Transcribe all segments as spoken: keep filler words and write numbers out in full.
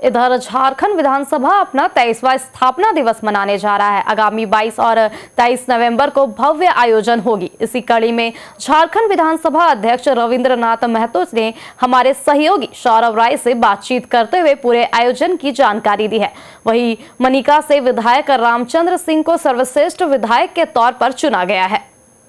इधर झारखंड विधानसभा अपना तेईसवां स्थापना दिवस मनाने जा रहा है। आगामी बाईस और तेईस नवंबर को भव्य आयोजन होगी। इसी कड़ी में झारखंड विधानसभा अध्यक्ष रविंद्रनाथ महतो ने हमारे सहयोगी सौरभ राय से बातचीत करते हुए पूरे आयोजन की जानकारी दी है। वहीं मनिका से विधायक रामचंद्र सिंह को सर्वश्रेष्ठ विधायक के तौर पर चुना गया है।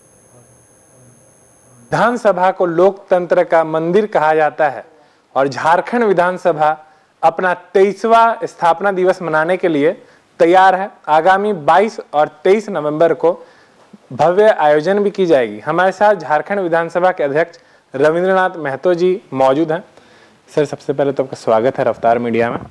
विधानसभा को लोकतंत्र का मंदिर कहा जाता है और झारखंड विधानसभा अपना तेईसवां स्थापना दिवस मनाने के लिए तैयार है। आगामी बाईस और तेईस नवंबर को भव्य आयोजन भी की जाएगी। हमारे साथ झारखंड विधानसभा के अध्यक्ष रविंद्रनाथ महतो जी मौजूद हैं। सर, सबसे पहले तो आपका स्वागत है रफ्तार मीडिया में।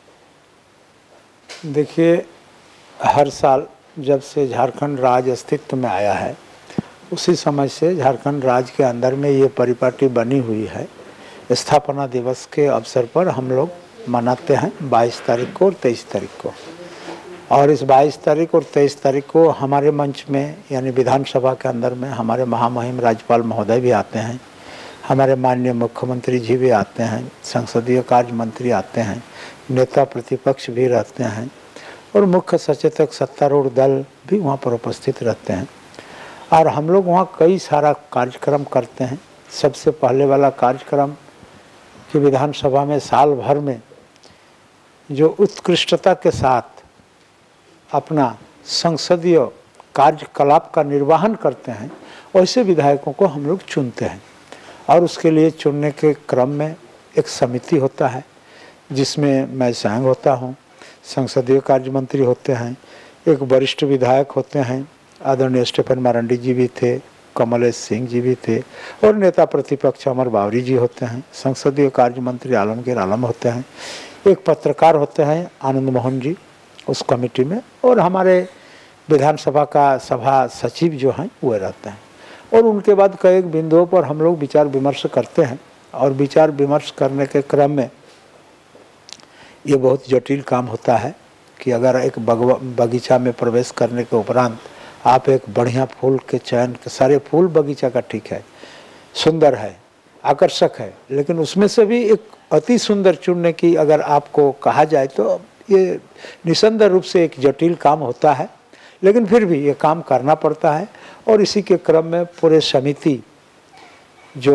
देखिए, हर साल जब से झारखंड राज्य अस्तित्व में आया है उसी समय से झारखंड राज्य के अंदर में ये परिपाटी बनी हुई है। स्थापना दिवस के अवसर पर हम लोग मनाते हैं बाईस तारीख को और तेईस तारीख को। और इस बाईस तारीख और तेईस तारीख को हमारे मंच में यानी विधानसभा के अंदर में हमारे महामहिम राज्यपाल महोदय भी आते हैं, हमारे माननीय मुख्यमंत्री जी भी आते हैं, संसदीय कार्य मंत्री आते हैं, नेता प्रतिपक्ष भी रहते हैं और मुख्य सचेतक सत्तारूढ़ दल भी वहाँ पर उपस्थित रहते हैं। और हम लोग वहाँ कई सारा कार्यक्रम करते हैं। सबसे पहले वाला कार्यक्रम कि विधानसभा में साल भर में जो उत्कृष्टता के साथ अपना संसदीय कार्यकलाप का निर्वहन करते हैं वैसे विधायकों को हम लोग चुनते हैं। और उसके लिए चुनने के क्रम में एक समिति होता है जिसमें मैं स्वयं होता हूँ, संसदीय कार्य मंत्री होते हैं, एक वरिष्ठ विधायक होते हैं, आदरणीय स्टेफन मारंडी जी भी थे, कमलेश सिंह जी भी थे और नेता प्रतिपक्ष अमर बावरी जी होते हैं, संसदीय कार्य मंत्री आलमगीर आलम होते हैं, एक पत्रकार होते हैं आनंद मोहन जी उस कमेटी में, और हमारे विधानसभा का सभा सचिव जो हैं वो रहते हैं। और उनके बाद कई बिंदुओं पर हम लोग विचार विमर्श करते हैं। और विचार विमर्श करने के क्रम में ये बहुत जटिल काम होता है कि अगर एक बगीचा में प्रवेश करने के उपरांत आप एक बढ़िया फूल के चयन, सारे फूल बगीचा का ठीक है, सुंदर है, आकर्षक है, लेकिन उसमें से भी एक अति सुंदर चुनने की अगर आपको कहा जाए तो ये निसंदेह रूप से एक जटिल काम होता है। लेकिन फिर भी ये काम करना पड़ता है। और इसी के क्रम में पूरे समिति जो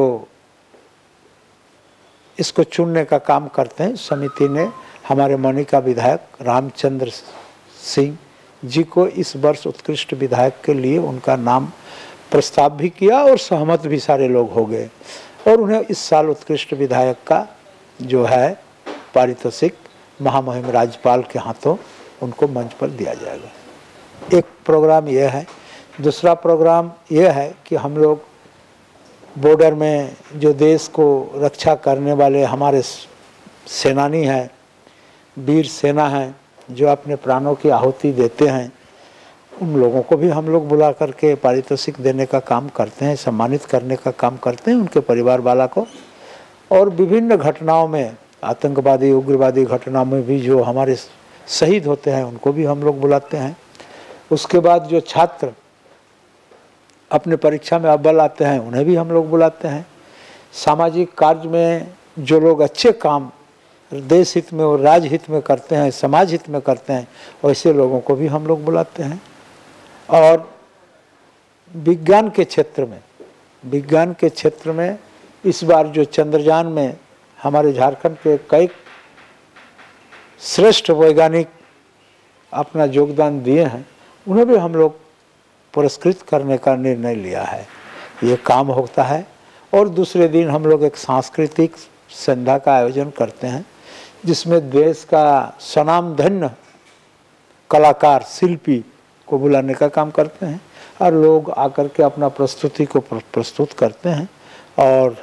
इसको चुनने का काम करते हैं, समिति ने हमारे मनिका विधायक रामचंद्र सिंह जी को इस वर्ष उत्कृष्ट विधायक के लिए उनका नाम प्रस्ताव भी किया और सहमत भी सारे लोग हो गए। और उन्हें इस साल उत्कृष्ट विधायक का जो है पारितोषिक महामहिम राज्यपाल के हाथों उनको मंच पर दिया जाएगा। एक प्रोग्राम यह है। दूसरा प्रोग्राम यह है कि हम लोग बॉर्डर में जो देश को रक्षा करने वाले हमारे सेनानी हैं, वीर सेना हैं, जो अपने प्राणों की आहुति देते हैं, उन लोगों को भी हम लोग बुला करके पारितोषिक देने का काम करते हैं, सम्मानित करने का काम करते हैं उनके परिवार वाला को। और विभिन्न घटनाओं में, आतंकवादी उग्रवादी घटनाओं में भी जो हमारे शहीद होते हैं उनको भी हम लोग बुलाते हैं। उसके बाद जो छात्र अपने परीक्षा में अव्वल आते हैं उन्हें भी हम लोग बुलाते हैं। सामाजिक कार्य में जो लोग अच्छे काम देश हित में और राज्य हित में करते हैं, समाज हित में करते हैं, वैसे लोगों को भी हम लोग बुलाते हैं। और विज्ञान के क्षेत्र में विज्ञान के क्षेत्र में इस बार जो चंद्रयान में हमारे झारखंड के कई श्रेष्ठ वैज्ञानिक अपना योगदान दिए हैं, उन्हें भी हम लोग पुरस्कृत करने का निर्णय लिया है। ये काम होता है। और दूसरे दिन हम लोग एक सांस्कृतिक संध्या का आयोजन करते हैं जिसमें देश का स्वनामधन्य कलाकार शिल्पी को बुलाने का काम करते हैं और लोग आकर के अपना प्रस्तुति को प्रस्तुत करते हैं। और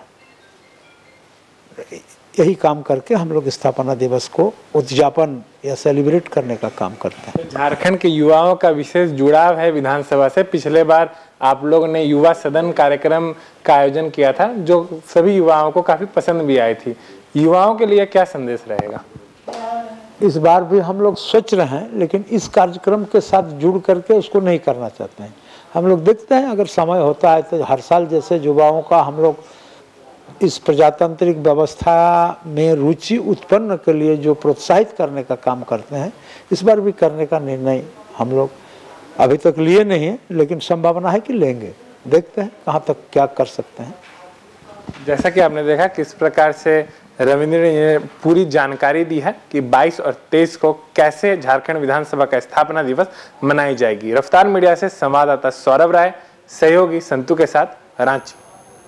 यही काम करके हम लोग स्थापना दिवस को उद्यापन या सेलिब्रेट करने का काम करते हैं। झारखंड के युवाओं का विशेष जुड़ाव है विधानसभा से। पिछले बार आप लोग ने युवा सदन कार्यक्रम का आयोजन किया था जो सभी युवाओं को काफी पसंद भी आई थी। युवाओं के लिए क्या संदेश रहेगा? इस बार भी हम लोग सोच रहे हैं, लेकिन इस कार्यक्रम के साथ जुड़ करके उसको नहीं करना चाहते हैं। हम लोग देखते हैं अगर समय होता है तो हर साल जैसे युवाओं का हम लोग इस प्रजातांत्रिक व्यवस्था में रुचि उत्पन्न के लिए जो प्रोत्साहित करने का काम करते हैं, इस बार भी करने का निर्णय हम लोग अभी तक लिए नहीं है, लेकिन संभावना है कि लेंगे। देखते हैं कहाँ तक क्या कर सकते हैं। जैसा कि आपने देखा किस प्रकार से रविंद्र ने पूरी जानकारी दी है कि बाईस और तेईस को कैसे झारखंड विधानसभा का स्थापना दिवस मनाई जाएगी। रफ्तार मीडिया से संवाददाता सौरभ राय, सहयोगी संतु के साथ, रांची।